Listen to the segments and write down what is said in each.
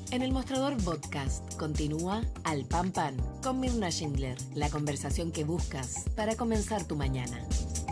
En el Mostrador Podcast continúa Al Pan Pan con Mirna Schindler, la conversación que buscas para comenzar tu mañana.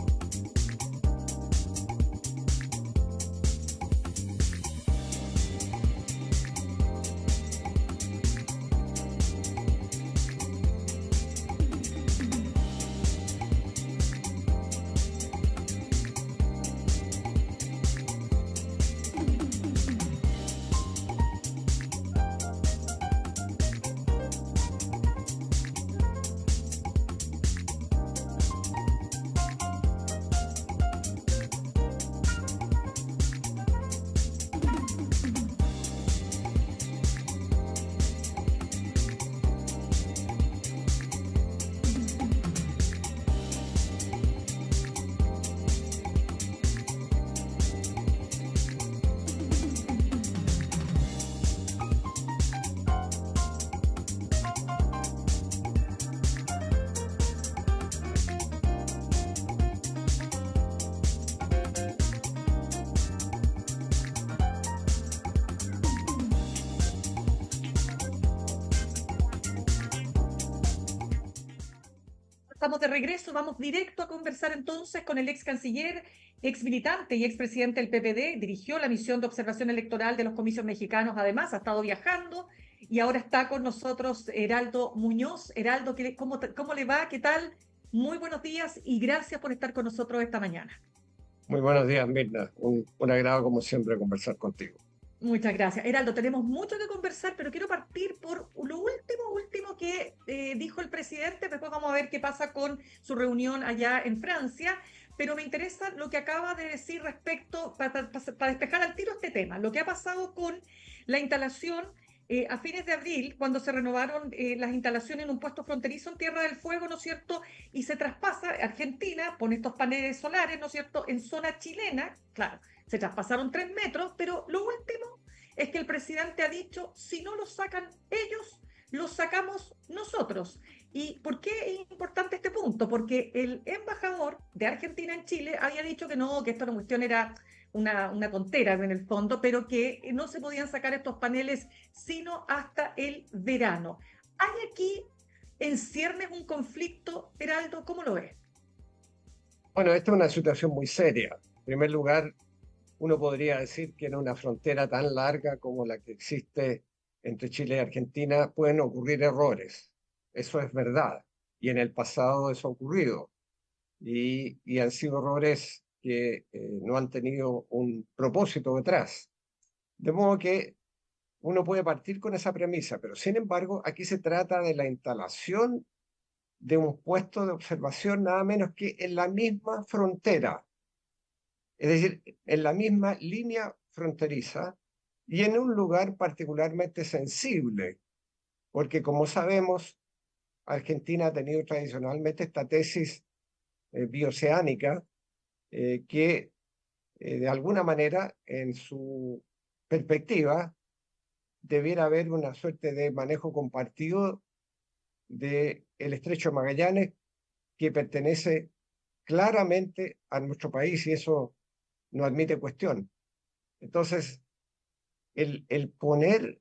Estamos de regreso, vamos directo a conversar entonces con el ex canciller, ex militante y ex presidente del PPD. Dirigió la misión de observación electoral de los comicios mexicanos, además ha estado viajando y ahora está con nosotros Heraldo Muñoz. Heraldo, ¿cómo le va? ¿Qué tal? Muy buenos días y gracias por estar con nosotros esta mañana. Muy buenos días, Mirna. Un agrado, como siempre, conversar contigo. Muchas gracias. Heraldo, tenemos mucho que conversar, pero quiero partir por lo último que dijo el presidente. Después vamos a ver qué pasa con su reunión allá en Francia. Pero me interesa lo que acaba de decir respecto, para despejar al tiro este tema, lo que ha pasado con la instalación a fines de abril, cuando se renovaron las instalaciones en un puesto fronterizo en Tierra del Fuego, ¿no es cierto? Y se traspasa Argentina, pone estos paneles solares, ¿no es cierto?, en zona chilena. Claro, se traspasaron 3 metros, pero lo último es que el presidente ha dicho, si no los sacan ellos, los sacamos nosotros. ¿Y por qué es importante este punto? Porque el embajador de Argentina en Chile había dicho que no, que esta cuestión era una tontera en el fondo, pero que no se podían sacar estos paneles sino hasta el verano. ¿Hay aquí en ciernes un conflicto, Heraldo? ¿Cómo lo ves? Bueno, esta es una situación muy seria. En primer lugar, uno podría decir que en una frontera tan larga como la que existe entre Chile y Argentina pueden ocurrir errores. Eso es verdad. Y en el pasado eso ha ocurrido. Y han sido errores que no han tenido un propósito detrás. De modo que uno puede partir con esa premisa, pero sin embargo, aquí se trata de la instalación de un puesto de observación nada menos que en la misma frontera, es decir, en la misma línea fronteriza y en un lugar particularmente sensible, porque como sabemos, Argentina ha tenido tradicionalmente esta tesis bioceánica que de alguna manera en su perspectiva debiera haber una suerte de manejo compartido del estrecho de Magallanes que pertenece claramente a nuestro país y eso no admite cuestión. Entonces, el poner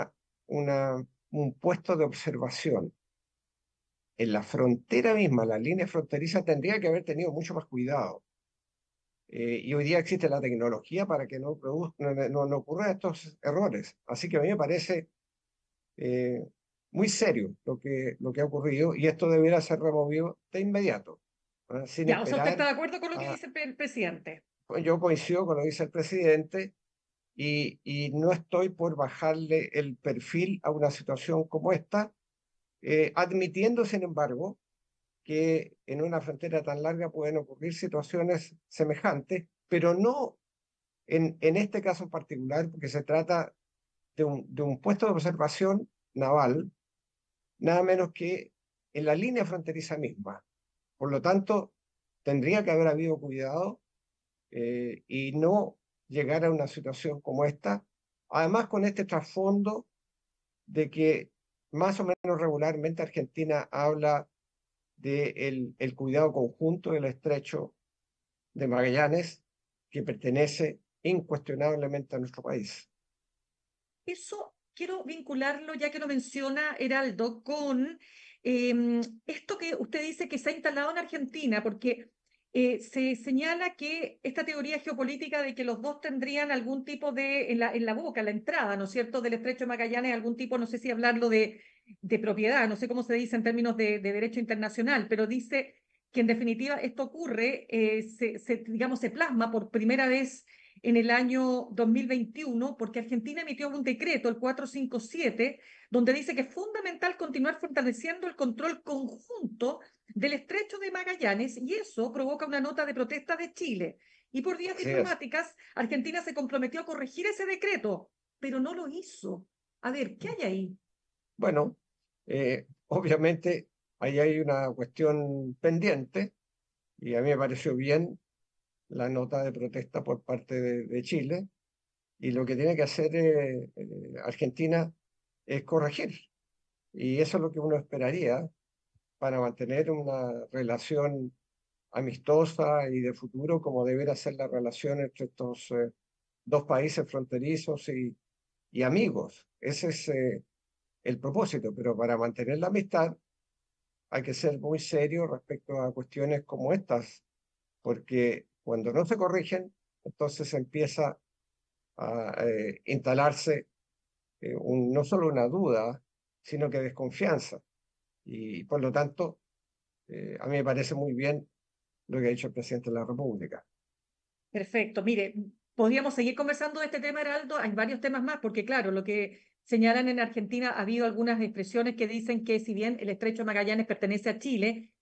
un puesto de observación en la frontera misma, la línea fronteriza, tendría que haber tenido mucho más cuidado. Y hoy día existe la tecnología para que no ocurran estos errores. Así que a mí me parece muy serio lo que ha ocurrido y esto debiera ser removido de inmediato, sin Ya, o sea, ¿usted esperar está de acuerdo con lo que a... dice el presidente? Yo coincido con lo que dice el presidente y no estoy por bajarle el perfil a una situación como esta, admitiendo, sin embargo, que en una frontera tan larga pueden ocurrir situaciones semejantes, pero no en este caso en particular, porque se trata de un puesto de observación naval, nada menos que en la línea fronteriza misma. Por lo tanto, tendría que haber habido cuidado y no llegar a una situación como esta, además con este trasfondo de que más o menos regularmente Argentina habla de el cuidado conjunto del estrecho de Magallanes, que pertenece incuestionablemente a nuestro país. Eso quiero vincularlo, ya que lo menciona Heraldo, con esto que usted dice que se ha instalado en Argentina, porque se señala que esta teoría geopolítica de que los dos tendrían algún tipo de, en la boca, la entrada, ¿no es cierto?, del Estrecho de Magallanes, algún tipo, no sé si hablarlo de propiedad, no sé cómo se dice en términos de derecho internacional, pero dice que en definitiva esto ocurre, digamos, se plasma por primera vez en el año 2021, porque Argentina emitió un decreto, el 457, donde dice que es fundamental continuar fortaleciendo el control conjunto del Estrecho de Magallanes, y eso provoca una nota de protesta de Chile. Y por vías Así es. diplomáticas, Argentina se comprometió a corregir ese decreto, pero no lo hizo. A ver, ¿qué hay ahí? Bueno, obviamente ahí hay una cuestión pendiente y a mí me pareció bien la nota de protesta por parte de Chile y lo que tiene que hacer Argentina es corregir. Y eso es lo que uno esperaría para mantener una relación amistosa y de futuro como debería ser la relación entre estos dos países fronterizos y amigos. Ese es el propósito, pero para mantener la amistad hay que ser muy serio respecto a cuestiones como estas, porque cuando no se corrigen, entonces empieza a instalarse no solo una duda, sino que desconfianza. Y por lo tanto, a mí me parece muy bien lo que ha dicho el presidente de la República. Perfecto. Mire, podríamos seguir conversando de este tema, Heraldo. Hay varios temas más, porque claro, lo que señalan en Argentina, ha habido algunas expresiones que dicen que si bien el Estrecho de Magallanes pertenece a Chile,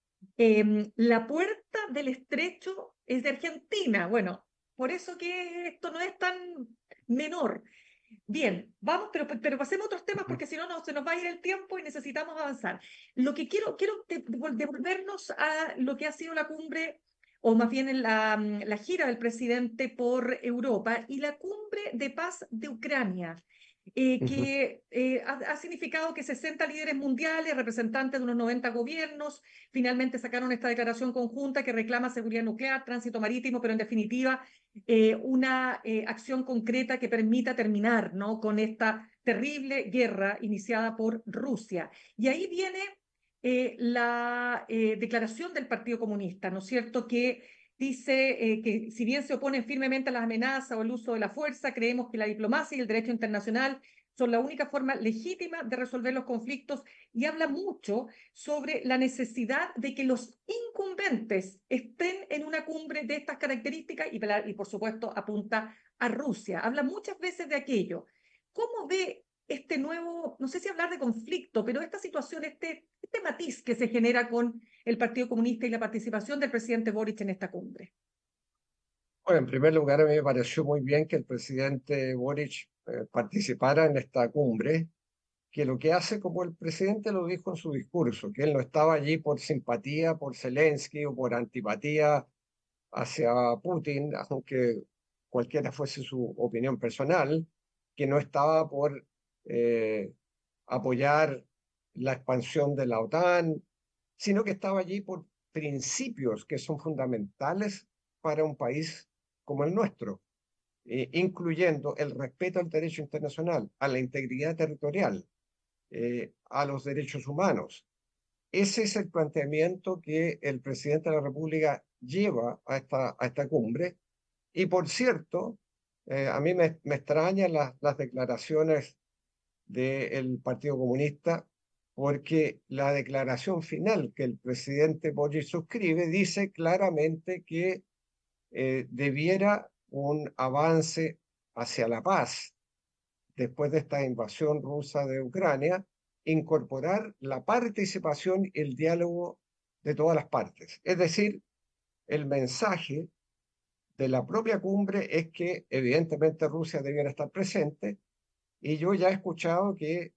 la puerta del estrecho es de Argentina. Bueno, por eso que esto no es tan menor. Bien, vamos, pero pasemos a otros temas porque si no, se nos va a ir el tiempo y necesitamos avanzar. Lo que quiero devolvernos a lo que ha sido la cumbre, o más bien en la gira del presidente por Europa y la cumbre de paz de Ucrania, Ujú. que ha significado que 60 líderes mundiales, representantes de unos 90 gobiernos, finalmente sacaron esta declaración conjunta que reclama seguridad nuclear, tránsito marítimo, pero en definitiva una acción concreta que permita terminar, ¿no?, con esta terrible guerra iniciada por Rusia. Y ahí viene la declaración del Partido Comunista, ¿no es cierto?, que dice que si bien se oponen firmemente a las amenazas o el uso de la fuerza, creemos que la diplomacia y el derecho internacional son la única forma legítima de resolver los conflictos, y habla mucho sobre la necesidad de que los incumbentes estén en una cumbre de estas características y por supuesto apunta a Rusia. Habla muchas veces de aquello. ¿Cómo ve este nuevo, no sé si hablar de conflicto, pero esta situación, este matiz que se genera con el Partido Comunista y la participación del presidente Boric en esta cumbre? Bueno, en primer lugar, a mí me pareció muy bien que el presidente Boric participara en esta cumbre, que lo que hace, como el presidente lo dijo en su discurso, que él no estaba allí por simpatía por Zelensky o por antipatía hacia Putin, aunque cualquiera fuese su opinión personal, que no estaba por eh, apoyar la expansión de la OTAN, sino que estaba allí por principios que son fundamentales para un país como el nuestro, incluyendo el respeto al derecho internacional, a la integridad territorial, a los derechos humanos. Ese es el planteamiento que el presidente de la República lleva a esta cumbre. Y por cierto, a mí me extrañan las declaraciones del Partido Comunista, porque la declaración final que el presidente Boric suscribe dice claramente que debiera un avance hacia la paz después de esta invasión rusa de Ucrania, incorporar la participación y el diálogo de todas las partes. Es decir, el mensaje de la propia cumbre es que evidentemente Rusia debiera estar presente, y yo ya he escuchado que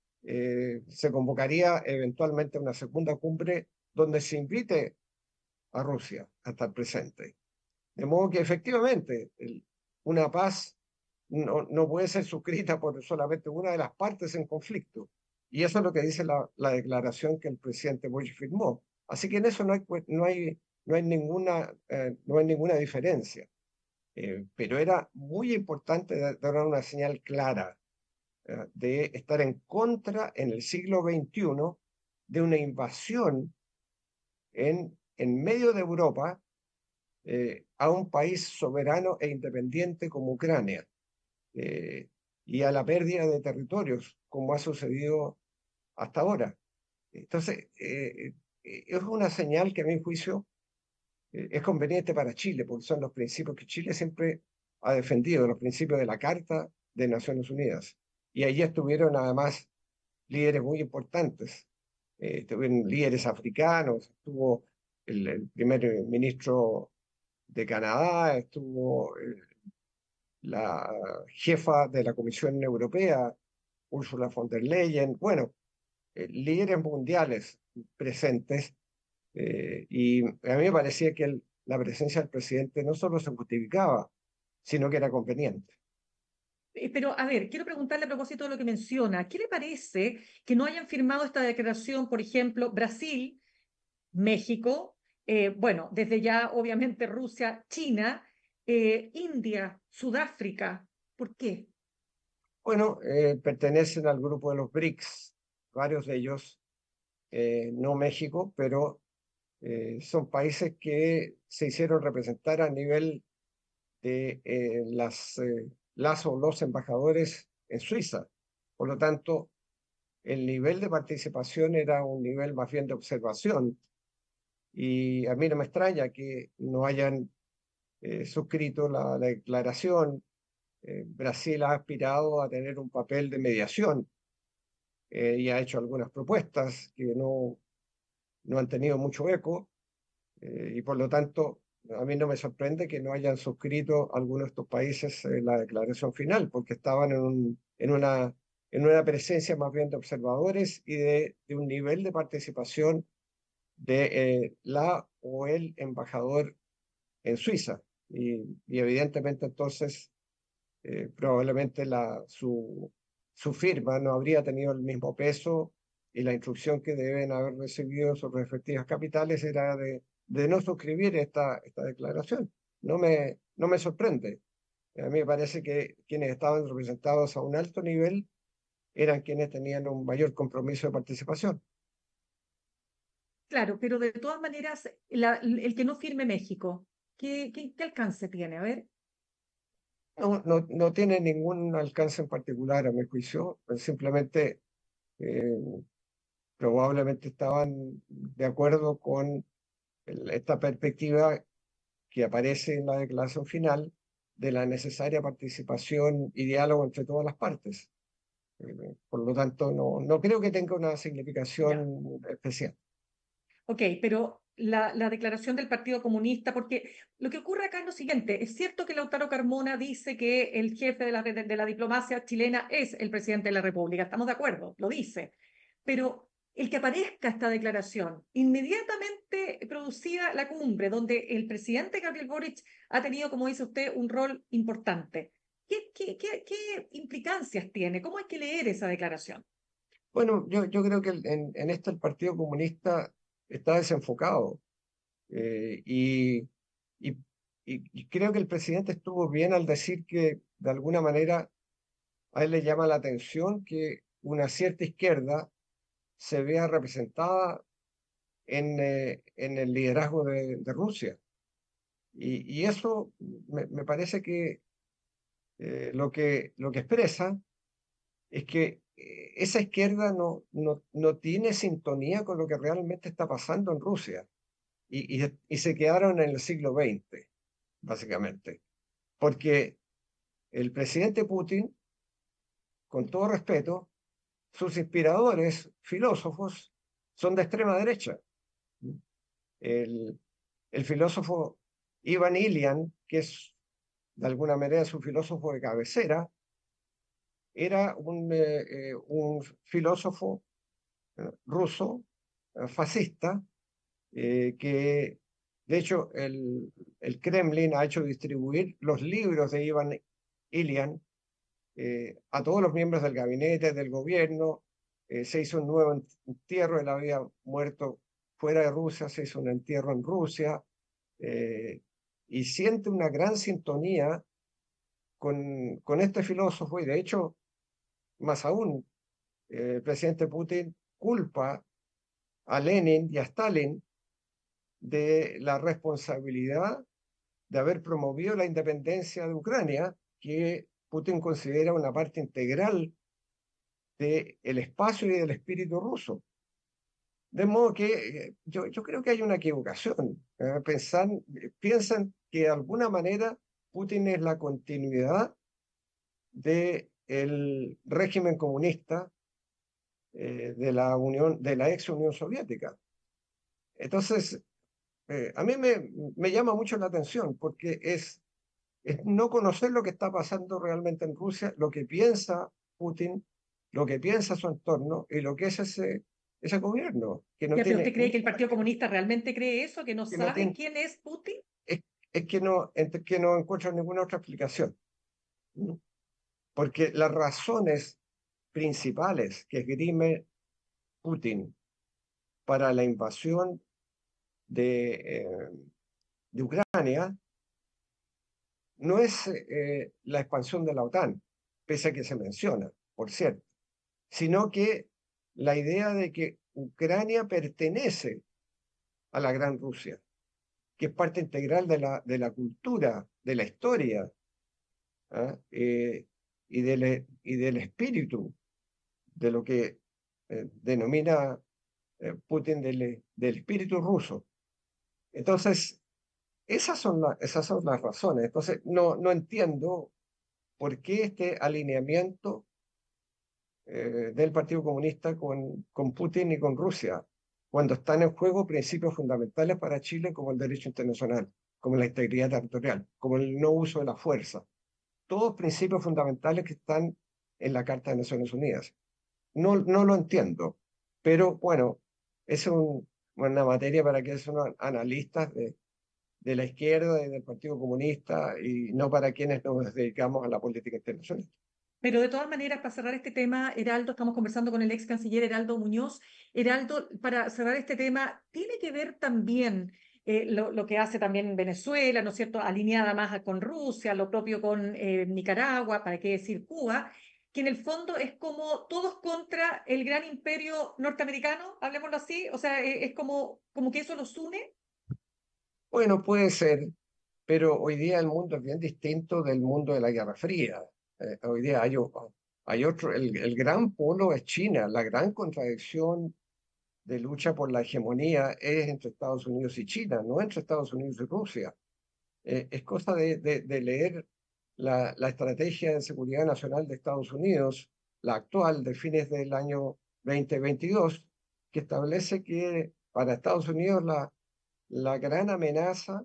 se convocaría eventualmente una segunda cumbre donde se invite a Rusia a estar presente. De modo que efectivamente una paz no puede ser suscrita por solamente una de las partes en conflicto. Y eso es lo que dice la declaración que el presidente Bush firmó. Así que en eso no hay ninguna diferencia. Pero era muy importante dar una señal clara de estar en contra en el siglo XXI de una invasión en medio de Europa a un país soberano e independiente como Ucrania, y a la pérdida de territorios, como ha sucedido hasta ahora. Entonces, es una señal que a mi juicio es conveniente para Chile, porque son los principios que Chile siempre ha defendido, los principios de la Carta de Naciones Unidas. Y allí estuvieron además líderes muy importantes, estuvieron líderes africanos, estuvo el primer ministro de Canadá, estuvo la jefa de la Comisión Europea, Ursula von der Leyen, bueno, líderes mundiales presentes, y a mí me parecía que la presencia del presidente no solo se justificaba, sino que era conveniente. Pero, a ver, quiero preguntarle a propósito de lo que menciona, ¿qué le parece que no hayan firmado esta declaración, por ejemplo, Brasil, México, bueno, desde ya obviamente Rusia, China, India, Sudáfrica? ¿Por qué? Bueno, pertenecen al grupo de los BRICS, varios de ellos, no México, pero son países que se hicieron representar a nivel de las o los embajadores en Suiza. Por lo tanto, el nivel de participación era un nivel más bien de observación. Y a mí no me extraña que no hayan suscrito la declaración. Brasil ha aspirado a tener un papel de mediación, y ha hecho algunas propuestas que no han tenido mucho eco, y por lo tanto a mí no me sorprende que no hayan suscrito algunos de estos países la declaración final, porque estaban en una presencia más bien de observadores y de un nivel de participación de la o el embajador en Suiza. Y evidentemente entonces probablemente su firma no habría tenido el mismo peso, y la instrucción que deben haber recibido sus respectivas capitales era de no suscribir esta declaración. No me sorprende. A mí me parece que quienes estaban representados a un alto nivel eran quienes tenían un mayor compromiso de participación. Claro, pero de todas maneras, el que no firme México, ¿qué alcance tiene? A ver. No tiene ningún alcance en particular, a mi juicio. Simplemente eh, probablemente estaban de acuerdo con esta perspectiva que aparece en la declaración final de la necesaria participación y diálogo entre todas las partes. Por lo tanto, no creo que tenga una Ya. significación especial. Ok, pero la declaración del Partido Comunista, porque lo que ocurre acá es lo siguiente, es cierto que Lautaro Carmona dice que el jefe de la diplomacia chilena es el presidente de la República, estamos de acuerdo, lo dice, pero el que aparezca esta declaración, inmediatamente producida la cumbre, donde el presidente Gabriel Boric ha tenido, como dice usted, un rol importante, ¿qué implicancias tiene? ¿Cómo hay que leer esa declaración? Bueno, yo creo que en esto el Partido Comunista está desenfocado, eh, y, y, y creo que el presidente estuvo bien al decir que de alguna manera a él le llama la atención que una cierta izquierda se vea representada en el liderazgo de Rusia. Y eso me parece que lo que expresa es que esa izquierda no tiene sintonía con lo que realmente está pasando en Rusia, y se quedaron en el siglo XX, básicamente. Porque el presidente Putin, con todo respeto, sus inspiradores filósofos son de extrema derecha. El, el filósofo Ivan Ilyan, que es de alguna manera su filósofo de cabecera, era un filósofo ruso, fascista, que de hecho el Kremlin ha hecho distribuir los libros de Ivan Ilyan a todos los miembros del gabinete, del gobierno. Se hizo un nuevo entierro, él había muerto fuera de Rusia, se hizo un entierro en Rusia, eh, y siente una gran sintonía con este filósofo, y de hecho más aún, el presidente Putin culpa a Lenin y a Stalin de la responsabilidad de haber promovido la independencia de Ucrania, que Putin considera una parte integral del espacio y del espíritu ruso. De modo que yo creo que hay una equivocación. Piensan que de alguna manera Putin es la continuidad del régimen comunista de la ex Unión Soviética. Entonces, a mí me llama mucho la atención porque es no conocer lo que está pasando realmente en Rusia, lo que piensa Putin, lo que piensa su entorno y lo que es ese gobierno, que no Ya, pero tiene, ¿usted cree que el Partido Comunista realmente cree eso, que no que no sabe tiene, quién es Putin? es, que no encuentra ninguna otra explicación. ¿No? Porque las razones principales que esgrime Putin para la invasión de Ucrania no es la expansión de la OTAN, pese a que se menciona, por cierto, sino que la idea de que Ucrania pertenece a la Gran Rusia, que es parte integral de la cultura, de la historia, ¿ah? Y del espíritu de lo que denomina Putin del espíritu ruso. Entonces, esas son las razones. Entonces, no entiendo por qué este alineamiento del Partido Comunista con Putin y con Rusia, cuando están en juego principios fundamentales para Chile como el derecho internacional, como la integridad territorial, como el no uso de la fuerza. Todos principios fundamentales que están en la Carta de Naciones Unidas. No lo entiendo, pero bueno, es una materia para que son analistas de la izquierda y del Partido Comunista y no para quienes nos dedicamos a la política internacional. Pero de todas maneras, para cerrar este tema, Heraldo, estamos conversando con el ex canciller Heraldo Muñoz. Heraldo, para cerrar este tema, tiene que ver también lo que hace también Venezuela, ¿no es cierto?, alineada más con Rusia, lo propio con Nicaragua, para qué decir Cuba, que en el fondo es como todos contra el gran imperio norteamericano, hablemoslo así, o sea, es como que eso los une. Bueno, puede ser, pero hoy día el mundo es bien distinto del mundo de la Guerra Fría. Hoy día hay otro, el gran polo es China, la gran contradicción de lucha por la hegemonía es entre Estados Unidos y China, no entre Estados Unidos y Rusia. Es cosa de leer la estrategia de seguridad nacional de Estados Unidos, la actual de fines del año 2022, que establece que para Estados Unidos la gran amenaza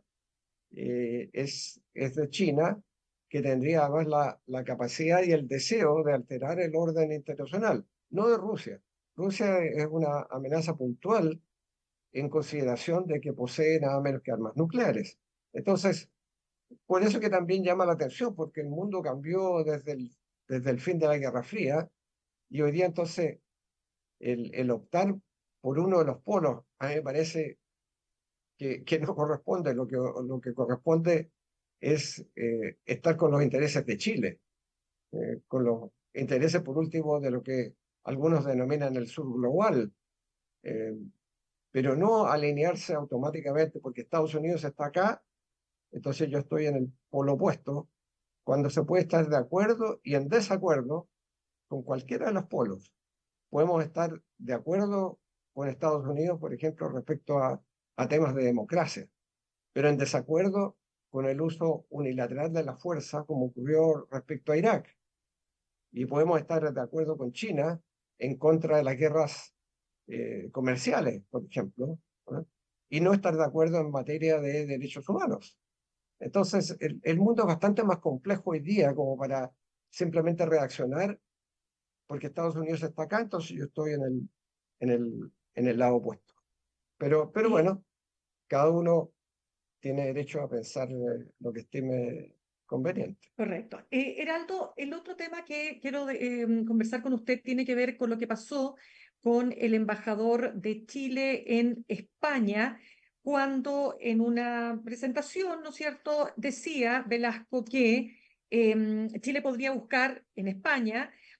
es de China, que tendría además la capacidad y el deseo de alterar el orden internacional, no de Rusia. Rusia es una amenaza puntual en consideración de que posee nada menos que armas nucleares. Entonces, por eso que también llama la atención, porque el mundo cambió desde el fin de la Guerra Fría y hoy día entonces el optar por uno de los polos, a mí me parece que no corresponde, lo que corresponde es estar con los intereses de Chile, con los intereses, por último, de lo que algunos denominan el sur global, eh, pero no alinearse automáticamente porque Estados Unidos está acá, entonces yo estoy en el polo opuesto, cuando se puede estar de acuerdo y en desacuerdo con cualquiera de los polos. Podemos estar de acuerdo con Estados Unidos, por ejemplo, respecto a temas de democracia, pero en desacuerdo con el uso unilateral de la fuerza, como ocurrió respecto a Irak. Y podemos estar de acuerdo con China en contra de las guerras comerciales, por ejemplo, ¿no? Y no estar de acuerdo en materia de derechos humanos. Entonces, el mundo es bastante más complejo hoy día como para simplemente reaccionar porque Estados Unidos está acá, entonces yo estoy en el lado opuesto. Pero Eh, bueno, cada uno tiene derecho a pensar lo que estime conveniente. Correcto. Heraldo, el otro tema que quiero conversar con usted tiene que ver con lo que pasó con el embajador de Chile en España, cuando en una presentación, ¿no es cierto?, decía Velasco que Chile podría buscar en España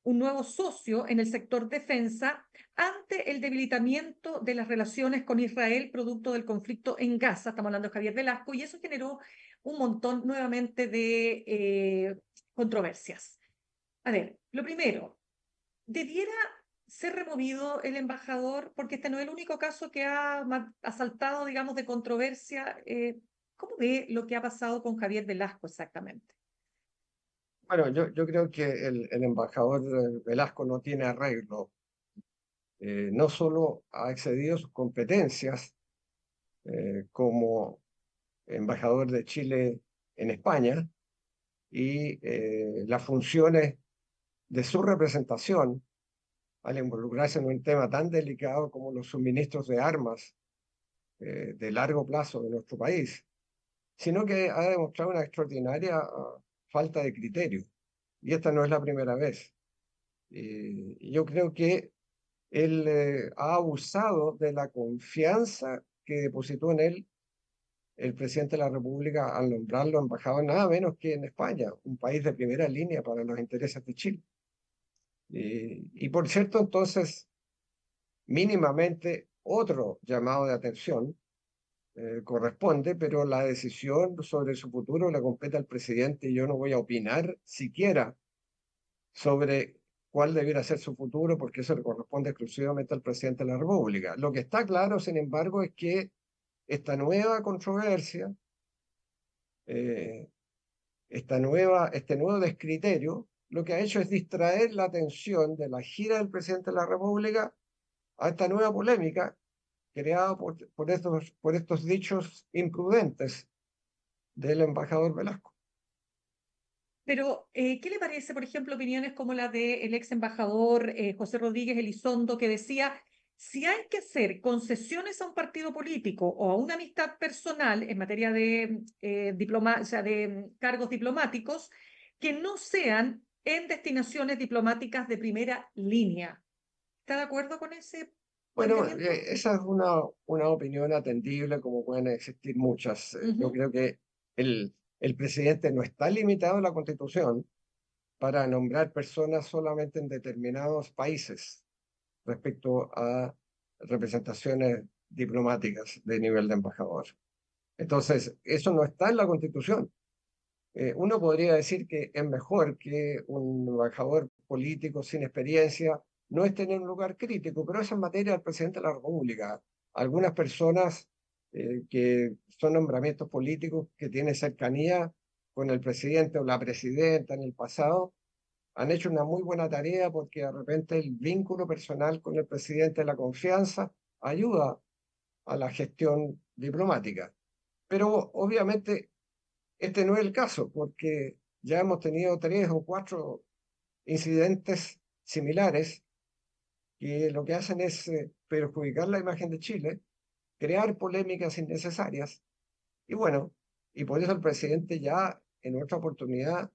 un nuevo socio en el sector defensa ante el debilitamiento de las relaciones con Israel producto del conflicto en Gaza. Estamos hablando de Javier Velasco, y eso generó un montón nuevamente de controversias. A ver, lo primero, ¿debiera ser removido el embajador? Porque este no es el único caso que ha saltado, digamos, de controversia. ¿Cómo ve lo que ha pasado con Javier Velasco exactamente? Bueno, yo creo que el embajador Velasco no tiene arreglo. No solo ha excedido sus competencias como embajador de Chile en España y las funciones de su representación al involucrarse en un tema tan delicado como los suministros de armas de largo plazo de nuestro país, sino que ha demostrado una extraordinaria falta de criterio. Y esta no es la primera vez. Yo creo que él ha abusado de la confianza que depositó en él el presidente de la República al nombrarlo embajador nada menos que en España, un país de primera línea para los intereses de Chile. Y por cierto, entonces, mínimamente otro llamado de atención corresponde, pero la decisión sobre su futuro le compete al presidente y yo no voy a opinar siquiera sobre cuál debiera ser su futuro, porque eso le corresponde exclusivamente al presidente de la República. Lo que está claro, sin embargo, es que esta nueva controversia, este nuevo descriterio, lo que ha hecho es distraer la atención de la gira del presidente de la República a esta nueva polémica creada por estos dichos imprudentes del embajador Velasco. Pero, ¿qué le parece, por ejemplo, opiniones como la del ex embajador José Rodríguez Elizondo, que decía, si hay que hacer concesiones a un partido político o a una amistad personal en materia de, de cargos diplomáticos, que no sean en destinaciones diplomáticas de primera línea? ¿Está de acuerdo con ese Bueno, planteamiento? esa es una opinión atendible, como pueden existir muchas. Yo creo que el presidente no está limitado a la Constitución para nombrar personas solamente en determinados países respecto a representaciones diplomáticas de nivel de embajador. Entonces, eso no está en la Constitución. Uno podría decir que es mejor que un embajador político sin experiencia no esté en un lugar crítico, pero esa es materia del presidente de la República. Algunas personas que son nombramientos políticos que tienen cercanía con el presidente o la presidenta en el pasado, han hecho una muy buena tarea porque de repente el vínculo personal con el presidente, la confianza, ayuda a la gestión diplomática. Pero obviamente este no es el caso, porque ya hemos tenido 3 o 4 incidentes similares que lo que hacen es perjudicar la imagen de Chile, crear polémicas innecesarias, y bueno, y por eso el presidente ya en otra oportunidad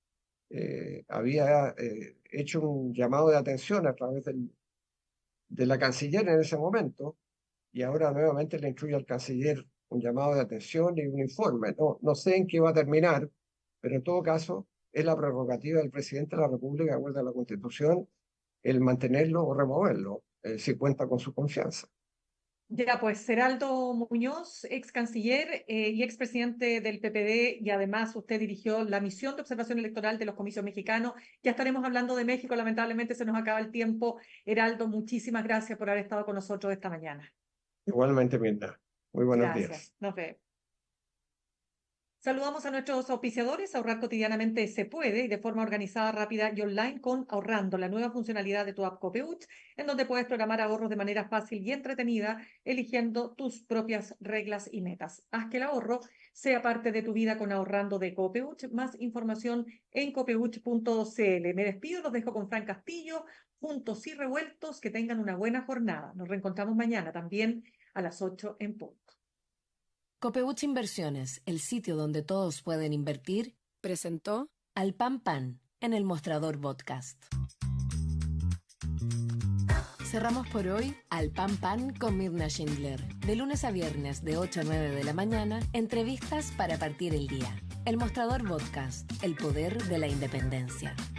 había hecho un llamado de atención a través de la canciller en ese momento, y ahora nuevamente le instruye al canciller un llamado de atención y un informe. No sé en qué va a terminar, pero en todo caso es la prerrogativa del presidente de la República, de acuerdo a la Constitución, el mantenerlo o removerlo, si cuenta con su confianza. Ya, pues Heraldo Muñoz, ex canciller y ex presidente del PPD, y además usted dirigió la misión de observación electoral de los comicios mexicanos. Ya estaremos hablando de México, lamentablemente se nos acaba el tiempo. Heraldo, muchísimas gracias por haber estado con nosotros esta mañana. Igualmente, Mirna. Muy buenos días. Gracias, nos vemos. Saludamos a nuestros auspiciadores. Ahorrar cotidianamente se puede y de forma organizada, rápida y online con Ahorrando, la nueva funcionalidad de tu app Copeuch, en donde puedes programar ahorros de manera fácil y entretenida, eligiendo tus propias reglas y metas. Haz que el ahorro sea parte de tu vida con Ahorrando de Copeuch. Más información en copeuch.cl. Me despido, los dejo con Fran Castillo, juntos y revueltos. Que tengan una buena jornada. Nos reencontramos mañana también a las 8 en punto. Copeuch Inversiones, el sitio donde todos pueden invertir, presentó Al Pan Pan en el Mostrador Podcast. Cerramos por hoy Al Pan Pan con Mirna Schindler. De lunes a viernes de 8 a 9 de la mañana, entrevistas para partir el día. El Mostrador Podcast, el poder de la independencia.